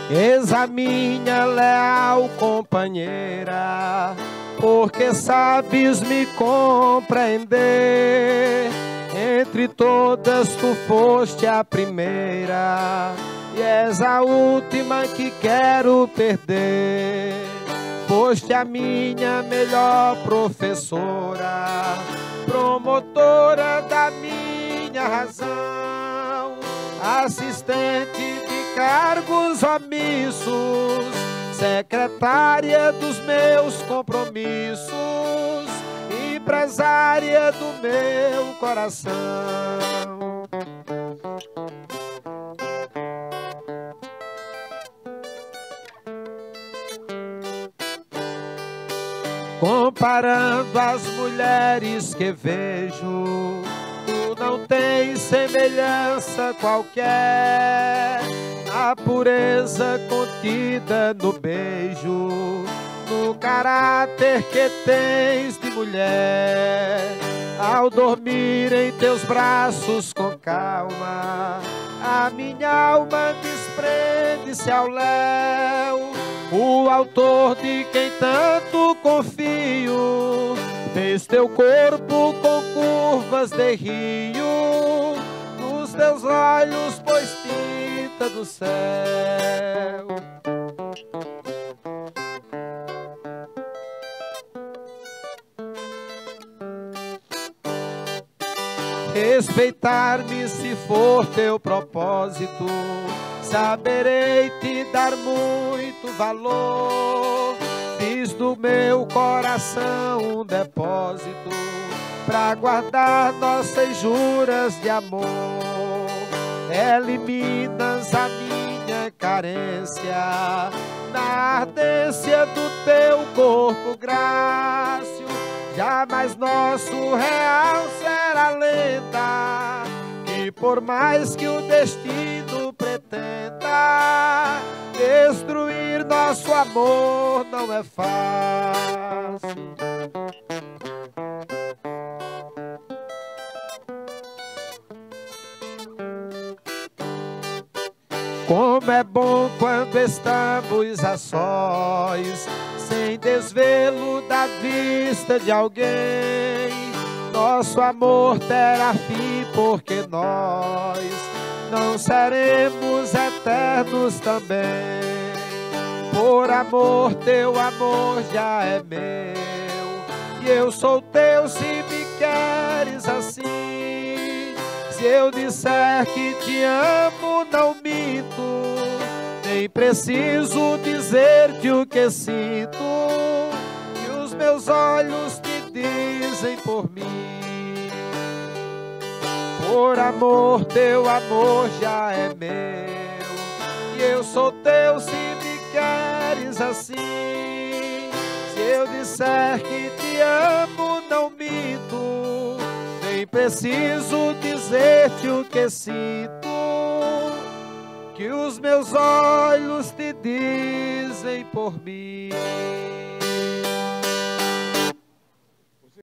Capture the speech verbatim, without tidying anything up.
És a minha leal companheira, porque sabes me compreender. Entre todas tu foste a primeira, e és a última que quero perder. Foste a minha melhor professora, promotora da minha razão, assistente de cargos omissos, secretária dos meus compromissos, empresária do meu coração. Comparando as mulheres que vejo, tu não tens semelhança qualquer. A pureza contida no beijo, no caráter que tens de mulher. Ao dormir em teus braços com calma, a minha alma desprende-se ao léu. O autor de quem tanto confio fez teu corpo com curvas de rio, nos teus olhos pôs tinta do céu. Respeitar-me se for teu propósito, saberei te dar muito valor. Fiz do meu coração um depósito pra guardar nossas juras de amor. Eliminas a minha carência na ardência do teu corpo grácil. Jamais nosso real será lenda, que por mais que o destino pretenda destruir nosso amor, não é fácil. Como é bom quando estamos a sós, sem desvelo da vista de alguém. Nosso amor terá fim, porque nós não seremos eternos também. Por amor, teu amor já é meu, e eu sou teu se me queres assim. Se eu disser que te amo, não minto, nem preciso dizer-te o que sinto, que os meus olhos te dizem por mim. Por amor, teu amor já é meu, e eu sou teu se me queres assim. Se eu disser que te amo, não minto, nem preciso dizer-te o que sinto, que os meus olhos te dizem por mim.